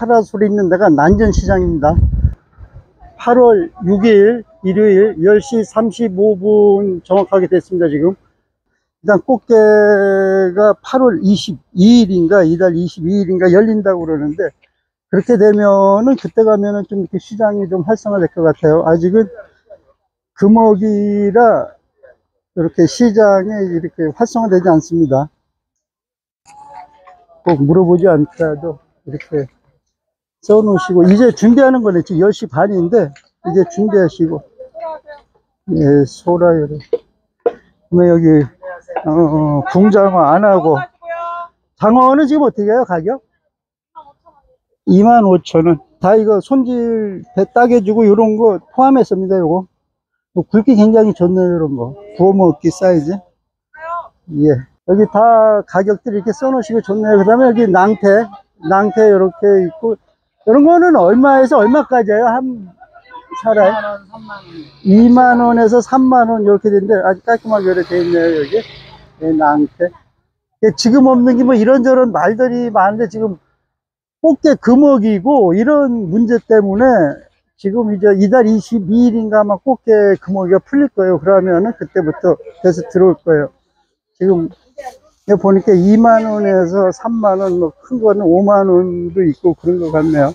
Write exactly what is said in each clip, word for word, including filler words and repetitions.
파라솔 있는 데가 난전시장입니다. 팔월 육일 일요일 열 시 삼십오 분 정확하게 됐습니다. 지금 일단 꽃게가 팔월 이십이일인가 이달 이십이일인가 열린다고 그러는데, 그렇게 되면은 그때 가면은 좀 이렇게 시장이 좀 활성화될 것 같아요. 아직은 금어기라 이렇게 시장에 이렇게 활성화되지 않습니다. 꼭 물어보지 않더라도 이렇게 써 놓으시고, 이제 준비하는 거네. 지금 열 시 반인데 이제 준비하시고. 예, 소라요리. 그러면 여기 어, 궁장어 안 하고, 장어는 지금 어떻게 해요, 가격? 이만 오천 원. 다 이거 손질 배 따개주고 요런 거 포함했습니다. 요거 뭐 굵기 굉장히 좋네요. 이런 거 구워 먹기 사이즈. 예, 여기 다 가격들이 이렇게 써놓으시고 좋네요. 그 다음에 여기 낭태 낭태 이렇게 있고, 이런 거는 얼마에서 얼마까지예요? 한 살아요? 이만 원에서 삼만 원 이렇게 되는데 아주 깔끔하게 이렇게 돼 있네요. 여기 예, 낭태. 예, 지금 없는 게 뭐 이런저런 말들이 많은데, 지금 꽃게 금어기고 이런 문제 때문에 지금 이제 이달 이십이일인가 아마 꽃게 금어기가 풀릴 거예요. 그러면은 그때부터 계속 들어올 거예요. 지금 보니까 이만 원에서 삼만 원, 뭐 큰 거는 오만 원도 있고 그런 것 같네요.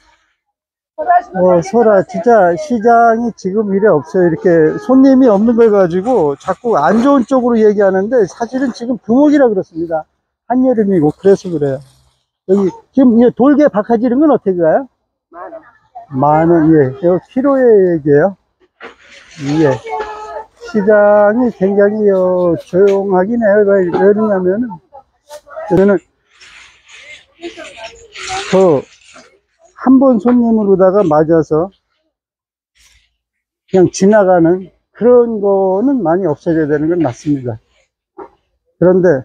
어, 소라 진짜 시장이 지금 이래 없어요. 이렇게 손님이 없는 걸 가지고 자꾸 안 좋은 쪽으로 얘기하는데, 사실은 지금 금어기라 그렇습니다. 한여름이고 그래서 그래요. 여기 지금 이 돌게 박하지 이런 건 어떻게 가요? 만 원. 만 원, 예. 이거 키로의 얘기예요. 예. 시장이 굉장히 어, 조용하긴 해요. 왜 그러냐면은, 저는 그 한 번 손님으로다가 맞아서 그냥 지나가는 그런 거는 많이 없어져야 되는 건 맞습니다. 그런데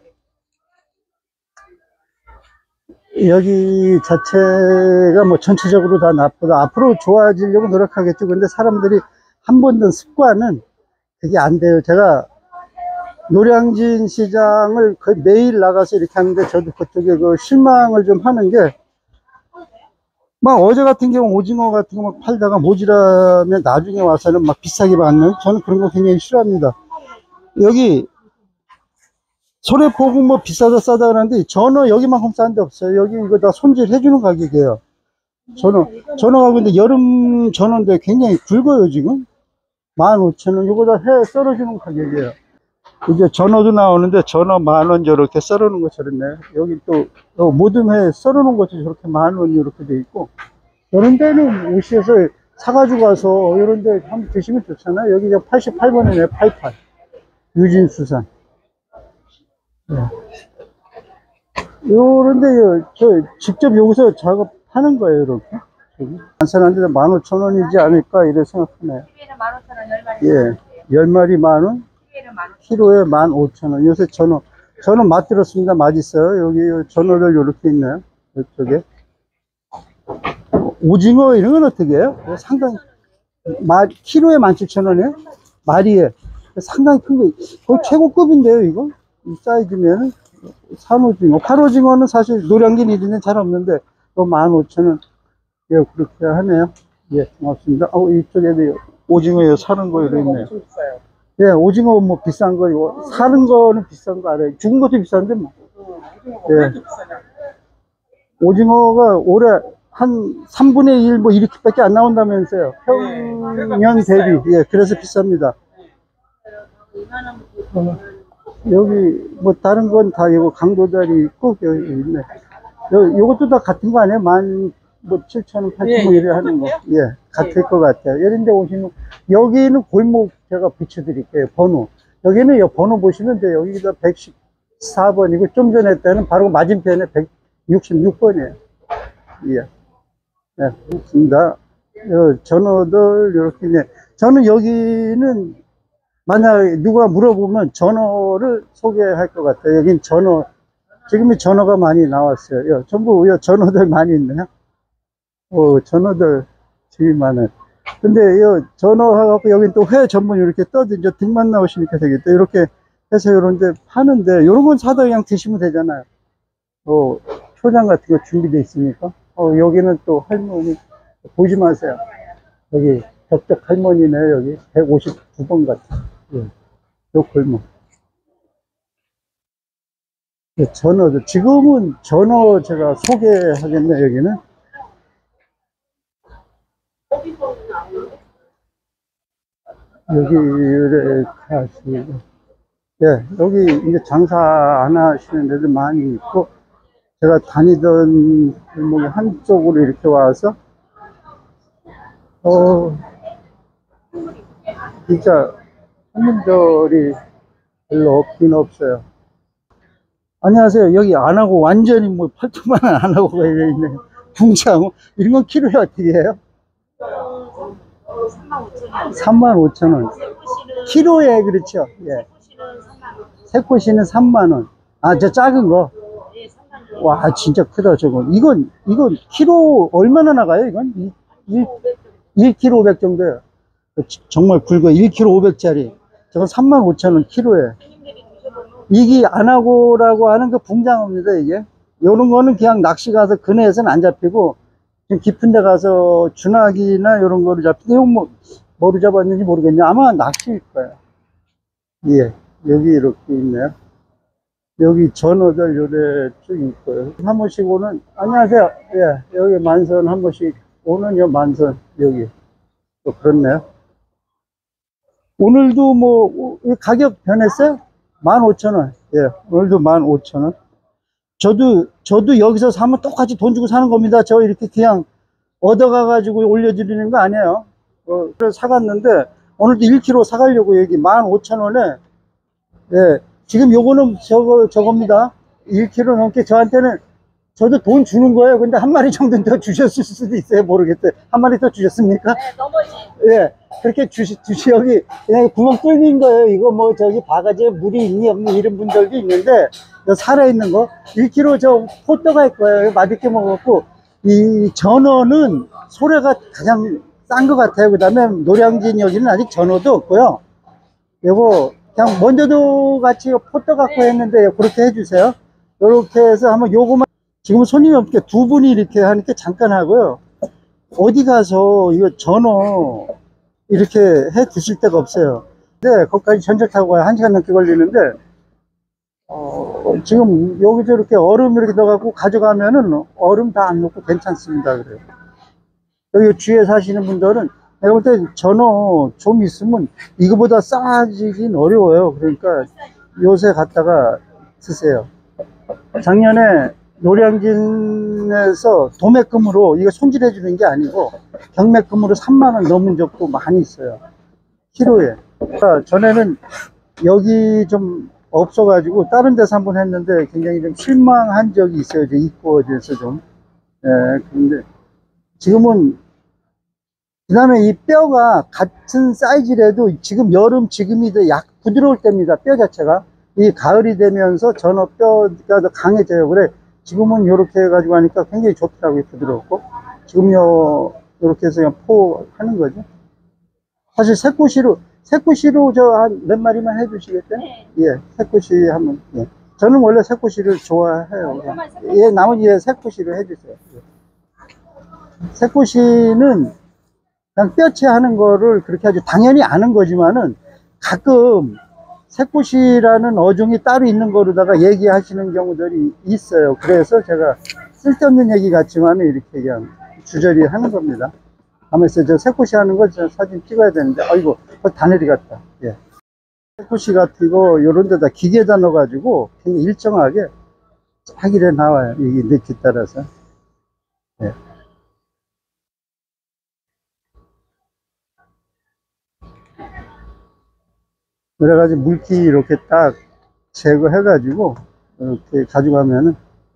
여기 자체가 뭐 전체적으로 다 나쁘다. 앞으로 좋아지려고 노력하겠죠. 근데 사람들이 한 번 든 습관은 그게 안 돼요. 제가 노량진 시장을 거의 매일 나가서 이렇게 하는데, 저도 그쪽에 그 실망을 좀 하는 게, 막 어제 같은 경우 오징어 같은 거 막 팔다가 모자라면 나중에 와서는 막 비싸게 받는, 저는 그런 거 굉장히 싫어합니다. 여기 소래포구 뭐 비싸다 싸다 그러는데, 전어 여기만큼 싼 데 없어요. 여기 이거 다 손질해주는 가격이에요. 전어, 전어가 근데 여름 전어인데 굉장히 굵어요. 지금 만 오천 원. 이거 다 해 썰어주는 가격이에요. 이제 전어도 나오는데, 전어 만 원 저렇게 썰어놓은 것처럼 네. 여기 또 어, 모든 회 썰어놓은 것도 저렇게 만 원 이렇게 돼 있고, 이런 데는 오시에서 사가지고 가서 이런 데 한번 드시면 좋잖아요. 여기 팔십팔 번이네. 팔십팔 유진수산. 네. 요런데 저 직접 여기서 작업하는 거예요. 이렇게 안산한 데는 만 오천 원이지 않을까 이래 생각하네요. 만 오천 원 열 마리. 예, 열 마리 만 원, 키로에 만 오천 원. 요새 전어 전어 맛 들었습니다. 맛있어요. 여기 전어들 이렇게 있네요. 이쪽에 오징어 이런 건 어떻게 해요? 상당히 마, 키로에 만 칠천 원이에요. 마리에 상당히 큰 거, 거의 최고급인데요. 이거 이 사이즈면 산오징어, 팔오징어는 사실 노량진 일위는 잘 없는데 또 만 오천 원. 예, 그렇게 하네요. 예, 고맙습니다. 어, 이쪽에도 오징어 사는 거 이런 있네요. 예, 오징어 뭐 비싼 거, 이거 사는 거는 비싼 거 알아요. 죽은 것도 비싼데 뭐. 예. 오징어가 올해 한 삼분의 일 뭐 이렇게밖에 안 나온다면서요. 평년 대비. 예, 그래서 비쌉니다. 어, 여기 뭐 다른 건 다 이거 강도다리 있고 여기 있네. 요, 요것도 다 같은 거 아니에요? 만 뭐 칠천 원, 팔천 원 이래 하는 거. 예, 같을 것 같아요. 이런 데 오시면, 여기는 골목 제가 붙여드릴게요. 번호. 여기는 요 번호 보시면 돼요. 여기가 백십사 번이고, 좀 전에 때는 바로 맞은편에 백육십육 번이에요. 예. 네, 그렇습니다. 전어들, 이렇게, 네. 저는 여기는, 만약 누가 물어보면 전어를 소개할 것 같아요. 여긴 전어, 지금이 전어가 많이 나왔어요. 요, 전부 요 전어들 많이 있네요. 오, 전어들 지금 많아요. 근데 요 전어하고 여긴 또 회 전문 이렇게 떠도 이제 등만 나오시니까 되겠다. 이렇게 해서 요런데 파는데, 요런 건 사다 그냥 드시면 되잖아요. 어, 초장 같은 거 준비되어 있으니까. 어, 여기는 또 할머니, 보지 마세요. 여기, 덕적 할머니네, 여기. 백오십구 번 같아. 예, 요 골목. 예, 전어, 지금은 전어 제가 소개하겠네, 여기는. 여기를 가시고. 예, 여기 이제 장사 안 하시는 데도 많이 있고, 제가 다니던 골목의 한쪽으로 이렇게 와서, 어, 진짜 손님들이 별로 없긴 없어요. 안녕하세요. 여기 안 하고 완전히 뭐 팔뚝만 안 하고 걸려 있네. 붕장어 이런 건 키로에 어떻게 해요? 삼만 오천 원. 키로에 그렇죠. 예. 새꼬시는 삼만 원. 아, 저 작은 거. 와, 진짜 크다 저거. 이건 이건 키로 얼마나 나가요? 이건 일 킬로그램 오백 정도예요. 정말 굵어. 일 킬로그램 오백 짜리. 저건 삼만 오천 원 키로에. 이게 안하고라고 하는 그 붕장어입니다, 이게. 요런 거는 그냥 낚시 가서 근해에서는 안 잡히고, 좀 깊은 데 가서 주낙이나 요런 거를 잡히고, 이건 뭐, 뭐로 잡았는지 모르겠네요. 아마 낚시일 거예요. 예, 여기 이렇게 있네요. 여기 전어들 요래 쭉 있고요. 한 번씩 오는, 안녕하세요. 예, 여기 만선 한 번씩 오는 요 만선, 여기. 또 그렇네요. 오늘도 뭐, 가격 변했어요? 만 오천 원. 예, 오늘도 만 오천 원. 저도, 저도 여기서 사면 똑같이 돈 주고 사는 겁니다. 저 이렇게 그냥 얻어가가지고 올려드리는 거 아니에요. 어, 그래서 사갔는데, 오늘도 일 킬로그램 사가려고 여기 만 오천 원에, 예, 지금 요거는 저거, 저겁니다. 일 킬로그램 넘게 저한테는, 저도 돈 주는 거예요. 근데 한 마리 정도는 더 주셨을 수도 있어요. 모르겠어요. 한 마리 더 주셨습니까? 네, 넘어지. 예, 그렇게 주시, 주시, 여기, 그냥 구멍 뚫린 거예요. 이거 뭐, 저기, 바가지에 물이 있니, 없니, 이런 분들도 있는데, 살아있는 거, 일 킬로그램 저 포떡 할 거예요. 맛있게 먹었고, 이 전어는 소래가 가장 싼 것 같아요. 그 다음에 노량진 여기는 아직 전어도 없고요. 요거, 그냥 먼저도 같이 포떡 갖고 했는데, 그렇게 해주세요. 요렇게 해서 한번 요거만, 지금 손님이 없게 두 분이 이렇게 하니까 잠깐 하고요. 어디 가서 이거 전어 이렇게 해 드실 데가 없어요. 네, 거기까지 전철 타고 가야 한 시간 넘게 걸리는데, 어, 지금 여기서 이렇게 얼음 이렇게 넣어갖고 가져가면은 얼음 다 안 넣고 괜찮습니다. 그래요. 여기 주위에 사시는 분들은 내가 볼 때 전어 좀 있으면 이거보다 싸지긴 어려워요. 그러니까 요새 갔다가 드세요. 작년에 노량진에서 도매금으로 이거 손질해 주는 게 아니고 경매금으로 삼만 원 넘은 적도 많이 있어요. 키로에. 그러니까 전에는 여기 좀 없어가지고 다른 데서 한번 했는데 굉장히 좀 실망한 적이 있어요. 이제 이뻐져서 좀. 예, 근데 지금은 그 다음에 이 뼈가 같은 사이즈라도 지금 여름 지금이 더 약 부드러울 때입니다. 뼈 자체가. 이 가을이 되면서 전어 뼈가 더 강해져요. 그래 지금은 이렇게 해가지고 하니까 굉장히 좋더라고요. 부드럽고. 지금 요, 이렇게 해서 그냥 포 하는 거죠. 사실 새꼬시로, 새꼬시로 저 한 몇 마리만 해주시겠어요? 네. 예, 새꼬시 한번. 예. 저는 원래 새꼬시를 좋아해요. 아, 새꼬시? 예, 나머지 예, 새꼬시로 해주세요. 예. 새꼬시는 그냥 뼈채 하는 거를 그렇게 하죠. 당연히 아는 거지만은 가끔 새꼬시라는 어종이 따로 있는 거로다가 얘기하시는 경우들이 있어요. 그래서 제가 쓸데없는 얘기 같지만 이렇게 그냥 주저리 하는 겁니다. 하면서 저 새꼬시 하는 거 저 사진 찍어야 되는데, 아이고, 다 내려갔다. 예. 새꼬시 같은 거, 요런 데다 기계에다 넣어가지고 굉장히 일정하게 하기를 나와요. 이게 넣기 따라서. 예. 그래가지고 물기 이렇게 딱 제거해가지고 이렇게 가져가면은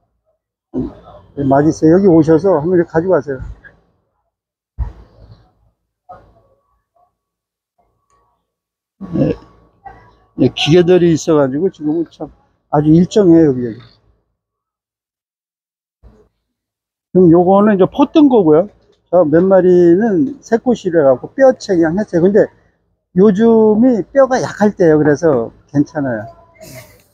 맛있어요. 여기 오셔서 한번 이렇게 가져가세요. 네. 네, 기계들이 있어가지고 지금은 참 아주 일정해요. 여기, 여기. 그럼 요거는 이제 포뜬 거고요. 저 몇 마리는 새꼬시를 해갖고 뼈채 그냥 했어요. 근데 요즘이 뼈가 약할 때예요. 그래서 괜찮아요.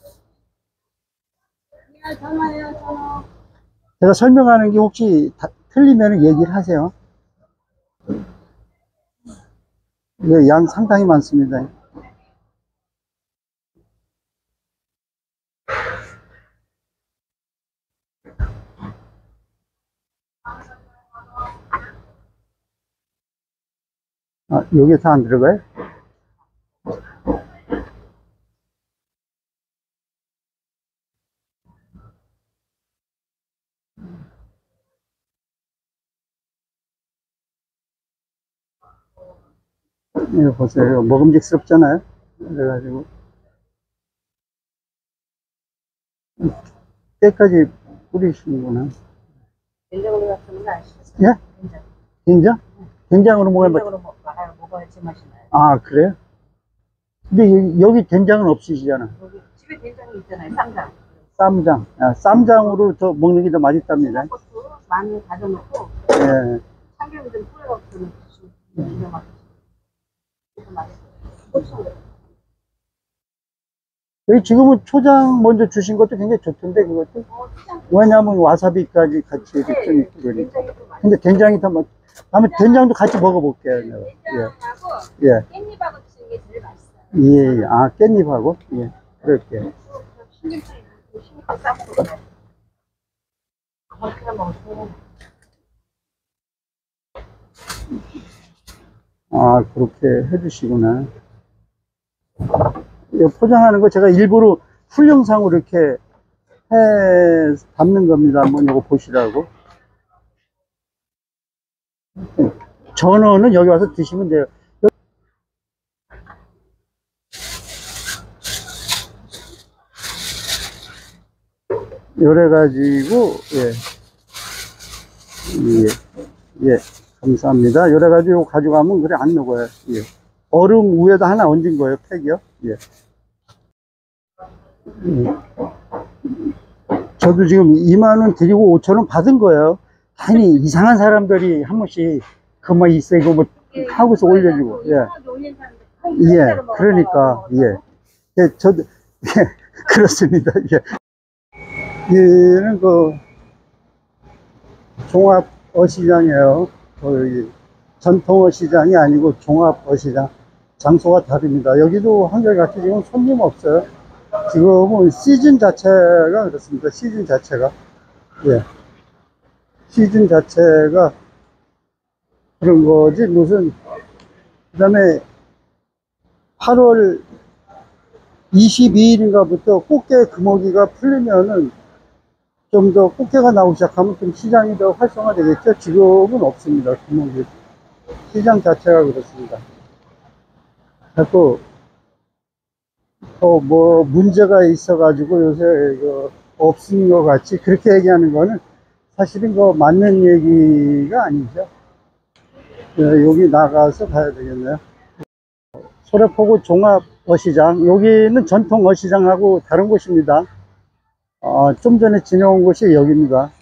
제가 설명하는 게 혹시 다, 틀리면 얘기를 하세요. 이거 양 상당히 많습니다. 아, 여기 다 안 들어가요? 이거 보세요. 먹음직스럽잖아요. 그래가지고 때까지 뿌리시는구나. 된장으로 같은 거 아시죠? 예? 된장. 된장? 된장으로 먹으면 된장으로 먹, 아, 먹어야지 맛이 나요. 아, 그래요? 근데 여기, 여기 된장은 없으시잖아. 여기 집에 된장이 있잖아요. 쌈장. 쌈장. 아, 쌈장으로 더 먹는 게 더 맛있답니다. 고추 많이 다져놓고 예. 참기름 좀 뿌려서 드시면 진짜 맛있어요. 맛있어요. 고추. 여기 지금은 초장 먼저 주신 것도 굉장히 좋던데, 그것도. 어, 시장 왜냐하면 와사비까지 같이 이렇게 좀 있고 그러니까. 된장이 좀 맛있어요. 근데 된장이 더 맛, 다음에 된장도 같이 먹어볼게요. 내가. 된장하고 예. 예. 깻잎하고 드시는 게 제일 맛있어요. 예, 예. 아, 깻잎하고? 예. 그럴게요. 신김치, 신김치 싸먹고 그래. 그걸 그냥 먹으면 아, 그렇게 해주시구나. 이거 포장하는 거 제가 일부러 풀영상으로 이렇게 해 담는 겁니다. 한번 이거 보시라고. 전어는 여기 와서 드시면 돼요. 요래 가지고 예. 예. 예. 감사합니다. 요래 가지고 가져가면 그래 안 녹아요. 예. 얼음 위에다 하나 얹은 거예요. 팩이요. 예. 예. 저도 지금 이만 원 드리고 오천 원 받은 거예요. 아니 이상한 사람들이 한 번씩 그만 있어 이거 뭐 하고서 올려주고. 예. 예. 그러니까 예. 예. 저도 예. 그렇습니다. 예. 얘는 그 종합 어시장이에요. 거의 전통 어시장이 아니고 종합 어시장. 장소가 다릅니다. 여기도 한결같이 지금 손님 없어요. 지금은 시즌 자체가 그렇습니다. 시즌 자체가 예. 시즌 자체가 그런 거지 무슨. 그 다음에 팔월 이십이일인가부터 꽃게 금어기가 풀리면은 좀 더 꽃게가 나오기 시작하면 좀 시장이 더 활성화 되겠죠. 지금은 없습니다. 금어기 시장 자체가 그렇습니다. 자꾸 어, 뭐 문제가 있어 가지고 요새 이거 없은 것 같이 그렇게 얘기하는 거는 사실은 그 맞는 얘기가 아니죠. 네, 여기 나가서 봐야 되겠네요. 소래포구 종합 어시장, 여기는 전통 어시장하고 다른 곳입니다. 어, 좀 전에 지나온 곳이 여기입니다.